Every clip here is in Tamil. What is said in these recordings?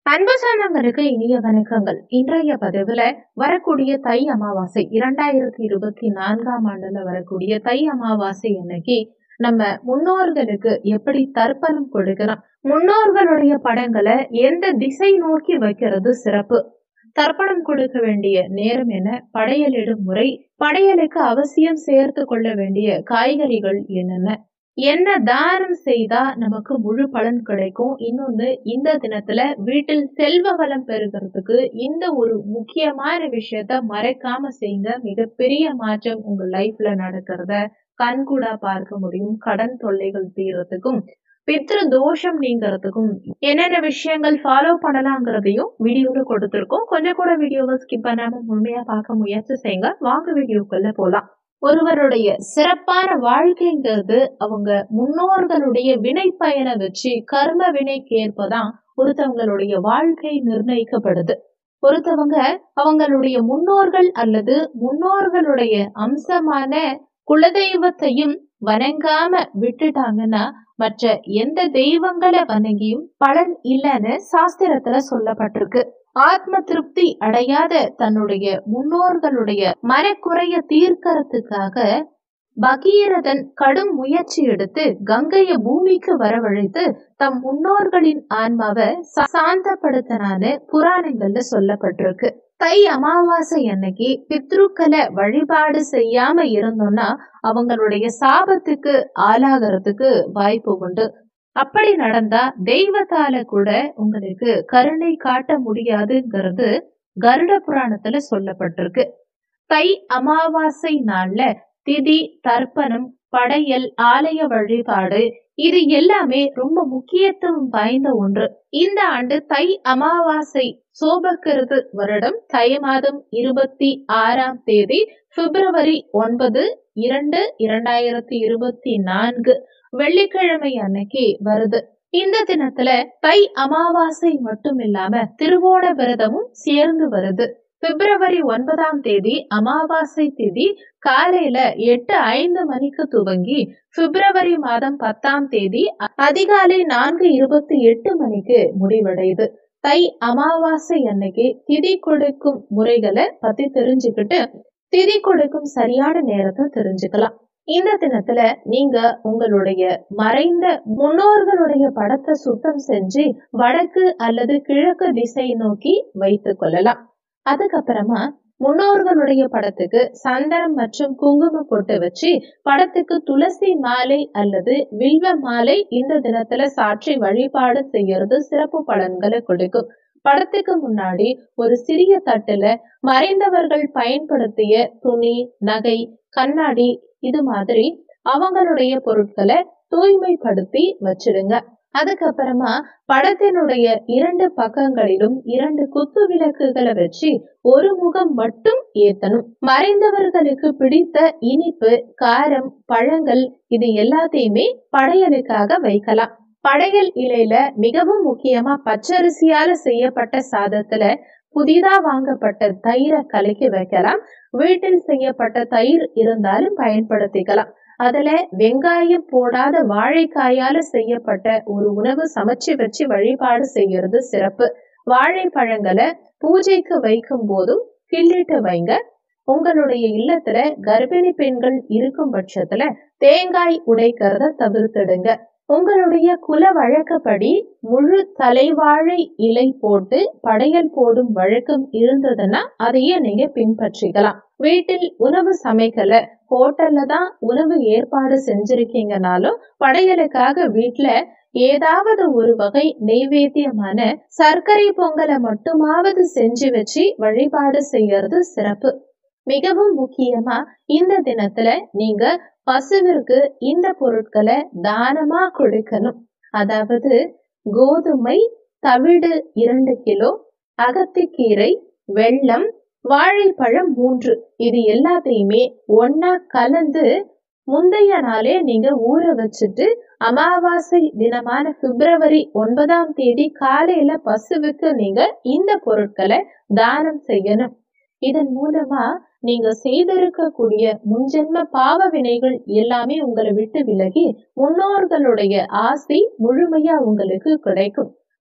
அன்பு சொந்தங்களுக்கு இனிய வணக்கங்கள். இன்றைய பதிவுல வரக்கூடிய தை அமாவாசை 2024ஆம் ஆண்டுல வரக்கூடிய தை அமாவாசை அன்னைக்கு நம்ம முன்னோர்களுக்கு எப்படி தர்ப்பணம் கொடுக்கலாம், முன்னோர்களுடைய படங்களை எந்த திசை நோக்கி வைக்கிறது சிறப்பு, தர்ப்பணம் கொடுக்க வேண்டிய நேரம் என்ன, படையலிடும் முறை, படையலுக்கு அவசியம் சேர்த்து கொள்ள வேண்டிய காய்கறிகள் என்னென்ன, என்ன தானம் செய்தா நமக்கு முழு பலன் கிடைக்கும், இன்னொன்னு இந்த தினத்துல வீட்டில் செல்வ வளம் பெறுகிறதுக்கு இந்த ஒரு முக்கியமான விஷயத்த மறைக்காம செய்யுங்க. மிகப்பெரிய மாற்றம் உங்க லைஃப்ல நடக்கிறத கண்கூடா பார்க்க முடியும். கடன் தொல்லைகள் தீர்றதுக்கும் பித்ரு தோஷம் நீங்கிறதுக்கும் என்னென்ன விஷயங்கள் ஃபாலோ பண்ணலாங்கிறதையும் வீடியோல கொடுத்திருக்கோம். கொஞ்சம் கூட வீடியோவை ஸ்கிப் பண்ணாம முழுமையா பார்க்க முயற்சி செய்யுங்க. வாங்க வீடியோக்குள்ள போலாம். ஒருவருடைய சிறப்பான வாழ்க்கைங்கிறது அவங்க முன்னோர்களுடைய வினை பயனை வச்சு கர்ம வினைக்கு ஏற்பதான் ஒருத்தவங்களுடைய வாழ்க்கை நிர்ணயிக்கப்படுது. ஒருத்தவங்க அவங்களுடைய முன்னோர்கள் அல்லது முன்னோர்களுடைய அம்சமான குலதெய்வத்தையும் வணங்காம விட்டுட்டாங்கன்னா மற்ற எந்த தெய்வங்களை வணங்கியும் பலன் இல்லைன்னு சாஸ்திரத்துல சொல்லப்பட்டிருக்கு. ஆத்ம திருப்தி அடையாத தன்னுடைய முன்னோர்களுடைய மனக்குறைய தீர்க்கறதுக்காக பகீரதன் கடும் முயற்சி எடுத்து கங்கைய பூமிக்கு வரவழைத்து தம் முன்னோர்களின் ஆன்மாவை சாந்தப்படுத்தினான்னு புராணங்கள்ல சொல்லப்பட்டிருக்கு. தை அமாவாசை அன்னைக்கு பித்ருக்களை வழிபாடு செய்யாம இருந்தோம்னா அவங்களுடைய சாபத்துக்கு ஆளாகிறதுக்கு வாய்ப்பு உண்டு. அப்படி நடந்தா தெய்வத்தால கூட உங்களுக்கு கருணை காட்ட முடியாதுங்கிறது கருட புராணத்துல சொல்லப்பட்டிருக்கு. தை அமாவாசை நாள்ல திதி, தர்ப்பணம், படையல், ஆலய வழிபாடு இது எல்லாமே ரொம்ப முக்கியத்துவம் வாய்ந்த ஒன்று. இந்த ஆண்டு தை அமாவாசை சோபக்கிருது வருடம் தை மாதம் 26ஆம் தேதி பிப்ரவரி 9, 2024 வெள்ளிக்கிழமை அன்னைக்கு வருது. இந்த தினத்துல தை அமாவாசை மட்டும் இல்லாம திருவோண விரதமும் சேர்ந்து வருது. பிப்ரவரி 9ஆம் தேதி அமாவாசை திதி காலையில 8:05 மணிக்கு துவங்கி பிப்ரவரி மாதம் 10ஆம் தேதி அதிகாலை 4:28 மணிக்கு முடிவடையுது. தை அமாவாசை அன்னைக்கு திதி கொடுக்கும் முறைகளை பத்தி தெரிஞ்சுக்கிட்டு திதி கொடுக்கும் சரியான நேரத்தை தெரிஞ்சுக்கலாம். இந்த தினத்துல நீங்க உங்களுடைய மறைந்த முன்னோர்களுடைய படத்தை சுத்தம் செஞ்சு வடக்கு அல்லது கிழக்கு திசை நோக்கி வைத்துக் கொள்ளலாம். அதுக்கப்புறமா முன்னோர்களுடைய படத்துக்கு சந்தனம் மற்றும் குங்குமம் போட்டு வச்சு படத்துக்கு துளசி மாலை அல்லது வில்வ மாலை இந்த தினத்துல சாற்றி வழிபாடு செய்யறது சிறப்பு பலன்களை கொடுக்கும். படத்துக்கு முன்னாடி ஒரு சிறிய தட்டுல மறைந்தவர்கள் பயன்படுத்திய துணி, நகை, கண்ணாடி இது மாதிரி அவங்களுடைய பொருட்களை தூய்மைப்படுத்தி வச்சிடுங்க. அதுக்கப்புறமா படத்தினுடைய 2 பக்கங்களிலும் 2 குத்து விளக்குகளை வச்சு ஒரு முகம் மட்டும் ஏத்தணும். மறைந்தவர்களுக்கு பிடித்த இனிப்பு, காரம், பழங்கள் இது எல்லாத்தையுமே படையலுக்காக வைக்கலாம். படையல் இலையில மிகவும் முக்கியமா பச்சரிசியால செய்யப்பட்ட சாதத்துல புதிதா வாங்கப்பட்ட தயிரை கலக்கி வைக்கலாம். வீட்டில் செய்யப்பட்ட தயிர் இருந்தாலும் பயன்படுத்திக்கலாம். அதுல வெங்காயம் போடாத வாழைக்காயால செய்யப்பட்ட ஒரு உணவு சமைச்சு வச்சு வழிபாடு செய்யறது சிறப்பு. வாழைப்பழங்களை பூஜைக்கு வைக்கும் போதும் கிள்ளிட்டு வைங்க. உங்களுடைய இல்லத்துல கர்ப்பிணி பெண்கள் இருக்கும் பட்சத்துல தேங்காய் உடைக்கிறத தவிர்த்திடுங்க. உங்களுடைய குல வழக்கப்படி முழு தலைவாழை இலை போட்டு படையல் போடும் வழக்கம் இருந்ததுன்னா அதையே நீங்க பின்பற்றிக்கலாம். வீட்டில் உணவு சமைக்கல, ஹோட்டல்ல தான் உணவு ஏற்பாடு செஞ்சிருக்கீங்கனாலும் படையலுக்காக வீட்டுல ஏதாவது ஒரு வகை நெய்வேத்தியமான சர்க்கரை பொங்கலை மட்டுமாவது செஞ்சு வச்சு வழிபாடு செய்யறது சிறப்பு. மிகவும் முக்கியமா இந்த தினத்துல நீங்க பசுவிற்கு இந்த பொருட்களை தானமா கொடுக்கணும். அதாவது கோதுமை, தவிடு 2 கிலோ, அகத்திக்கீரை, வெல்லம், வாழைப்பழம் 3 இது எல்லாத்தையுமே ஒன்னா கலந்து முந்தைய நாளே நீங்க ஊற வச்சுட்டு அமாவாசை தினமான பிப்ரவரி 9ஆம் தேதி காலையில பசுவுக்கு நீங்க இந்த பொருட்களை தானம் செய்யணும். இதன் மூலமா நீங்க செய்திருக்கக்கூடிய முன்ஜென்ம பாவ வினைகள் எல்லாமே உங்களை விட்டு விலகி முன்னோர்களுடைய ஆசை முழுமையா உங்களுக்கு கிடைக்கும்.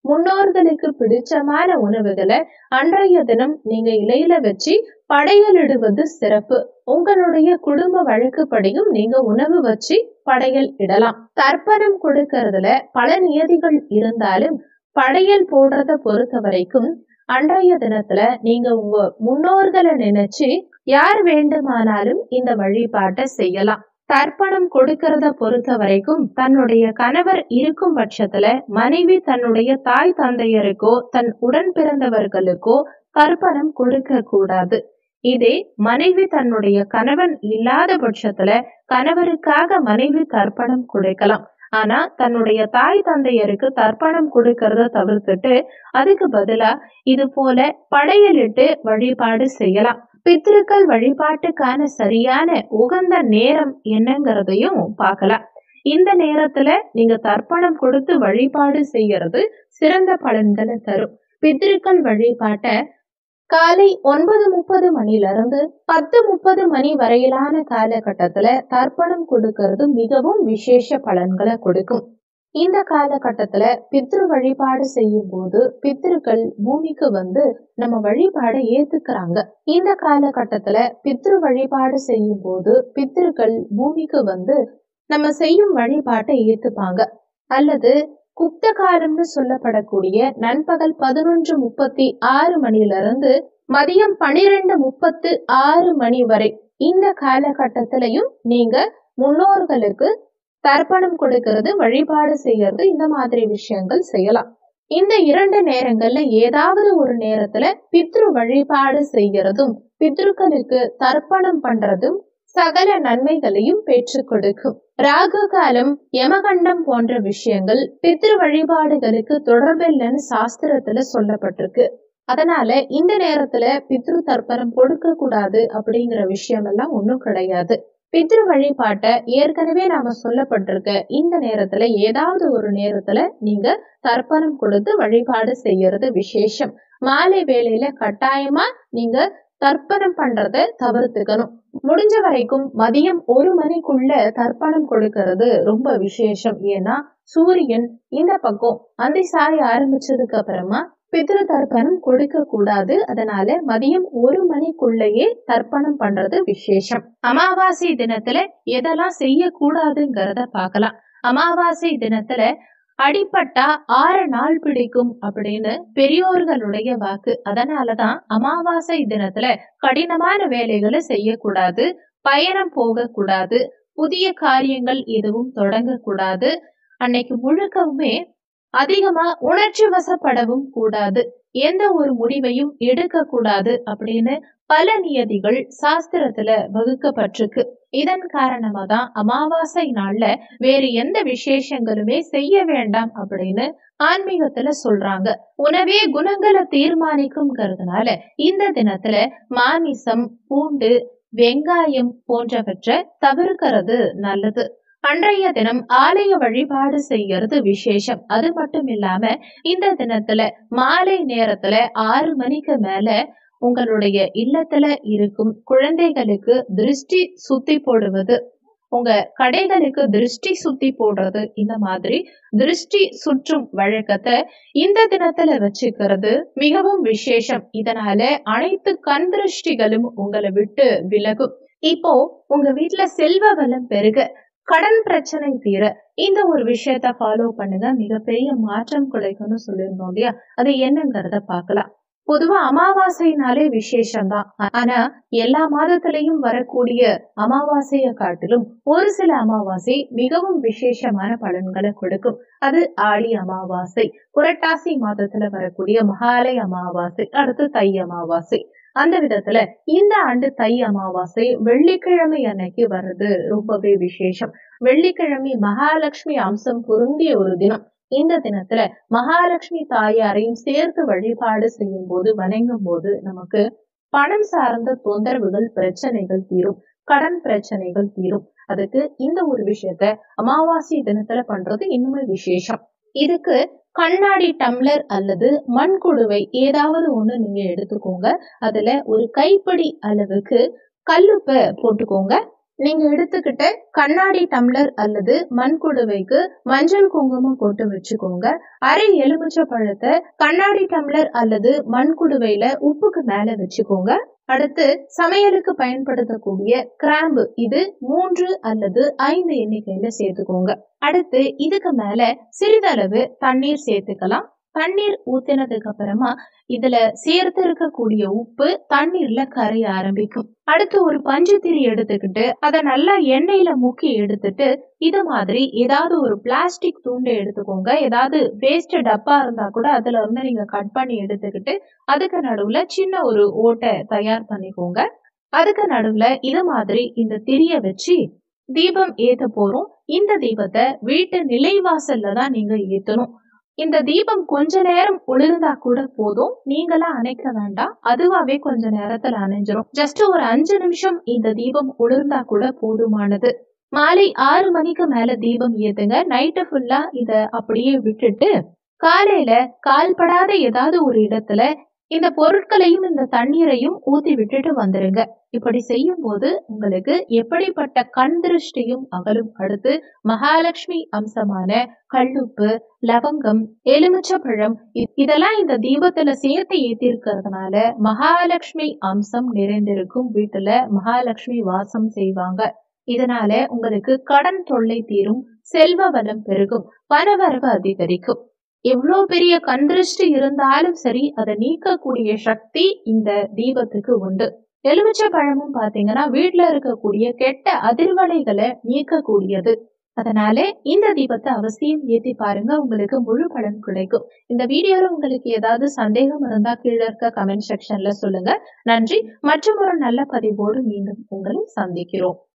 முன்னோர்களுக்கு பிடிச்சமான உணவுகளை அன்றைய தினம் நீங்க இலையில வச்சு படையலிடுவது சிறப்பு. உங்களுடைய குடும்ப வழக்குப்படியும் நீங்க உணவு வச்சு படையல் இடலாம். தர்ப்பணம் கொடுக்கறதுல பல நியதிகள் இருந்தாலும் படையல் போடுறத பொறுத்த வரைக்கும் அன்றைய தினத்துல நீங்க உங்க முன்னோர்களை நினைச்சு யார் வேண்டுமானாலும் இந்த வழிபாட்டை செய்யலாம். தர்ப்பணம் கொடுக்கறத பொறுத்த வரைக்கும் தன்னுடைய கணவர் இருக்கும் பட்சத்துல மனைவி தன்னுடைய தாய் தந்தையருக்கோ தன் உடன் பிறந்தவர்களுக்கோ தர்ப்பணம் கொடுக்க கூடாது. இதே மனைவி தன்னுடைய கணவன் இல்லாத பட்சத்துல கணவருக்காக மனைவி தர்ப்பணம் கொடுக்கலாம். ஆனா தன்னுடைய தாய் தந்தையருக்கு தர்ப்பணம் கொடுக்கறத தவிர்த்துட்டு அதுக்கு பதிலா இது போல படையலிட்டு வழிபாடு செய்யலாம். பித்ருக்கள் வழிபாட்டுக்கான சரியான உகந்த நேரம் என்னங்கிறதையும் பார்க்கலாம். இந்த நேரத்துல நீங்க தர்ப்பணம் கொடுத்து வழிபாடு செய்யறது சிறந்த பலன்களை தரும். பித்ருக்கள் வழிபாட்ட காலை 9:30 மணிலிருந்து 10:30 மணி வரையிலான காலகட்டத்துல தர்ப்பணம் கொடுக்கறது மிகவும் விசேஷ பலன்களை கொடுக்கும். இந்த காலகட்டத்துல பித்ரு வழிபாடு செய்யும் போது பித்ருக்கள் பூமிக்கு வந்து நம்ம வழிபாடை ஏத்துக்கிறாங்க. இந்த காலகட்டத்துல பித்ரு வழிபாடு செய்யும் போது பித்ருக்கள் பூமிக்கு வந்து நம்ம செய்யும் வழிபாட்டை ஏத்துப்பாங்க. அல்லது குப்த காலம்னு சொல்லப்படக்கூடிய நண்பகல் 11:36 மணிலிருந்து மதியம் 12:36 மணி வரை இந்த காலகட்டத்திலையும் நீங்க முன்னோர்களுக்கு தர்ப்பணம் கொடுக்கிறது வழிபாடு செய்யறது இந்த மாதிரி விஷயங்கள் செய்யலாம். இந்த 2 நேரங்கள்ல ஏதாவது ஒரு நேரத்துல பித்ரு வழிபாடு செய்யறதும் பித்ருக்களுக்கு தர்ப்பணம் பண்றதும் சகல நன்மைகளையும் பெற்றுக் கொடுக்கும். ராகு காலம் யமகண்டம் போன்ற விஷயங்கள் பித்ரு வழிபாடுகளுக்கு தொடர்பில்லைன்னு சாஸ்திரத்துல சொல்லப்பட்டிருக்கு. அதனால இந்த நேரத்துல பித்ரு தர்ப்பணம் கொடுக்க கூடாது அப்படிங்கிற விஷயம் எல்லாம் ஒண்ணும் கிடையாது. பித்ரு வழிபாட்டை ஏற்கனவே நாம சொல்லப்பட்டிருக்க இந்த நேரத்துல ஏதாவது ஒரு நேரத்துல நீங்க தர்ப்பணம் கொடுத்து வழிபாடு செய்யறது விசேஷம். மாலை வேளையில கட்டாயமா நீங்க தர்ப்பணம் பண்றத தவிர்த்துக்கணும். முடிஞ்ச வரைக்கும் மதியம் 1 மணிக்குள்ள தர்ப்பணம் கொடுக்கறது ரொம்ப விசேஷம். ஏன்னா சூரியன் இந்த பக்கம் அந்தி சாய ஆரம்பிச்சதுக்கு அப்புறமா பித்ரு தர்ப்பணம் கொடுக்க கூடாது. அதனால மதியம் 1 மணிக்குள்ளேயே தர்ப்பணம் பண்றது விசேஷம். அமாவாசை தினத்துல எதெல்லாம் செய்யக்கூடாதுங்கிறத பார்க்கலாம். அமாவாசை தினத்துல அடிப்பட்டா 6 நாள் பிடிக்கும் அப்படின்னு பெரியோர்களுடைய வாக்கு. அதனாலதான் அமாவாசை தினத்துல கடினமான வேலைகளை செய்யக்கூடாது, பயணம் போக கூடாது, புதிய காரியங்கள் எதுவும் தொடங்க கூடாது. அன்னைக்கு முழுக்கவுமே அதிகமா உணர்ச்சி வசப்படவும் கூடாது, எந்த ஒரு முடிவையும் எடுக்க கூடாது அப்படின்னு பல நியதிகள் சாஸ்திரத்துல வகுக்கப்பட்டிருக்கு. இதன் காரணமா தான் அமாவாசை நாள்ல வேறு எந்த விசேஷங்களுமே செய்ய வேண்டாம் அப்படின்னு ஆன்மீகத்துல சொல்றாங்க. உணவே குணங்களை தீர்மானிக்கும்ங்கிறதுனால இந்த தினத்துல மாமிசம், பூண்டு, வெங்காயம் போன்றவற்றை தவிர்க்கிறது நல்லது. அன்றைய தினம் ஆலய வழிபாடு செய்யறது விசேஷம். அது மட்டும் இல்லாம இந்த தினத்துல மாலை நேரத்துல 6 மணிக்கு மேல உங்களுடைய இல்லத்துல இருக்கும் குழந்தைகளுக்கு திருஷ்டி சுத்தி போடுவது, உங்க கடைகளுக்கு திருஷ்டி சுத்தி போடுறது, இந்த மாதிரி திருஷ்டி சுற்றும் வழக்கத்தை இந்த தினத்துல வச்சுக்கிறது மிகவும் விசேஷம். இதனால அனைத்து கண் திருஷ்டிகளும் உங்களை விட்டு விலகும். இப்போ உங்க வீட்டுல செல்வ வளம் பெருக, கடன் பிரச்சனை தீர இந்த ஒரு விஷயத்த ஃபாலோ பண்ணுங்க. மிகப்பெரிய மாற்றம் கிடைக்கும்னு சொல்லியிருந்தோம் இல்லையா? அது என்னங்கிறத பார்க்கலாம். பொதுவா அமாவாசைனாலே விசேஷம்தான். ஆனா எல்லா மாதத்திலையும் வரக்கூடிய அமாவாசையை காட்டிலும் ஒரு சில அமாவாசை மிகவும் விசேஷமான பலன்களை கொடுக்கும். அது ஆடி அமாவாசை, புரட்டாசி மாதத்துல வரக்கூடிய மகாலய அமாவாசை, அடுத்து தை அமாவாசை. அந்த விதத்துல இந்த ஆண்டு தை அமாவாசை வெள்ளிக்கிழமை அன்னைக்கு வர்றது ரொம்பவே விசேஷம். வெள்ளிக்கிழமை மகாலட்சுமி அம்சம் பொருந்திய ஒரு தினம். இந்த தினத்துல மகாலட்சுமி தாயாரையும் சேர்த்து வழிபாடு செய்யும் போது, வணங்கும் போது நமக்கு பணம் சார்ந்த தொந்தரவுகள், பிரச்சனைகள் தீரும், கடன் பிரச்சனைகள் தீரும். அதுக்கு இந்த ஒரு விஷயத்த அமாவாசை தினத்துல பண்றது இன்னுமே விசேஷம். இதுக்கு கண்ணாடி டம்ளர் அல்லது மண்குடுவை ஏதாவது ஒண்ணு நீங்க எடுத்துக்கோங்க. அதுல ஒரு கைப்பிடி அளவுக்கு கல்லுப்பை போட்டுக்கோங்க. நீங்க எடுத்துக்கிட்ட கண்ணாடி டம்ளர் அல்லது மண்குடுவைக்கு மஞ்சள் குங்குமம் போட்டு வச்சுக்கோங்க. அரை எலுமிச்சை பழத்தை கண்ணாடி டம்ளர் அல்லது மண்குடுவையில உப்புக்கு மேல வச்சுக்கோங்க. அடுத்து சமையலுக்கு பயன்படுத்தக்கூடிய கிராம்பு, இது 3 அல்லது 5 எண்ணிக்கையில சேர்த்துக்கோங்க. அடுத்து இதுக்கு மேல சிறிதளவு தண்ணீர் சேர்த்துக்கலாம். தண்ணீர் ஊத்தினதுக்கு அப்புறமா இதுல சேர்த்து இருக்கக்கூடிய உப்பு தண்ணீர்ல கரைய ஆரம்பிக்கும். அடுத்து ஒரு பஞ்சு திரி எடுத்துக்கிட்டு அதை நல்லா எண்ணெயில முக்கி எடுத்துட்டு இது மாதிரி ஏதாவது ஒரு பிளாஸ்டிக் துண்டை எடுத்துக்கோங்க. ஏதாவது வேஸ்ட் டப்பா இருந்தா கூட அதுல இருந்து நீங்க கட் பண்ணி எடுத்துக்கிட்டு அதுக்கு நடுவுல சின்ன ஒரு ஓட்டை தயார் பண்ணிக்கோங்க. அதுக்கு நடுவுல இது மாதிரி இந்த திரிய வச்சு தீபம் ஏத்த போறோம். இந்த தீபத்தை வீட்டு நிலைவாசல்ல தான் நீங்க ஏத்தணும். இந்த தீபம் கொஞ்ச நேரம் ஒளிர்ந்தா கூட போதும். நீங்களா அணைக்க வேண்டாம், அதுவாவே கொஞ்ச நேரத்துல அணைஞ்சிரும். ஜஸ்ட் ஒரு 5 நிமிஷம் இந்த தீபம் ஒளிர்ந்தா கூட போதுமானது. மாலை 6 மணிக்கு மேல தீபம் ஏத்துங்க. நைட்டு ஃபுல்லா இத அப்படியே விட்டுட்டு காலையில கால்படாத ஏதாவது ஒரு இடத்துல இந்த பொருட்களையும் இந்த தண்ணீரையும் ஊத்தி விட்டுட்டு வந்துருங்க. இப்படி செய்யும் போது உங்களுக்கு எப்படிப்பட்ட கண் திருஷ்டியும் அகலும். அடுத்து மகாலட்சுமி அம்சமான கல்லுப்பு, லவங்கம், எலுமிச்சப்பழம் இதெல்லாம் இந்த தீபத்துல சேர்த்து ஏத்தி இருக்கிறதுனால மகாலட்சுமி அம்சம் நிறைந்திருக்கும். வீட்டுல மகாலட்சுமி வாசம் செய்வாங்க. இதனால உங்களுக்கு கடன் தொல்லை தீரும், செல்வ வளம் பெருகும், பணவரவு அதிகரிக்கும். எவ்வளவு பெரிய கண் திருஷ்டி இருந்தாலும் சரி, அதை நீக்கக்கூடிய சக்தி இந்த தீபத்துக்கு உண்டு. எலுமிச்சை பழமும் பாத்தீங்கன்னா வீட்டுல இருக்கக்கூடிய கெட்ட அதிர்வலைகளை நீக்கக்கூடியது. அதனால இந்த தீபத்தை அவசியம் ஏத்தி பாருங்க, உங்களுக்கு முழு பலன் கிடைக்கும். இந்த வீடியோல உங்களுக்கு ஏதாவது சந்தேகம் இருந்தா கீழே இருக்க கமெண்ட் செக்ஷன்ல சொல்லுங்க. நன்றி. மற்றும் ஒரு நல்ல பதிவோடு மீண்டும் உங்களை சந்திக்கிறோம்.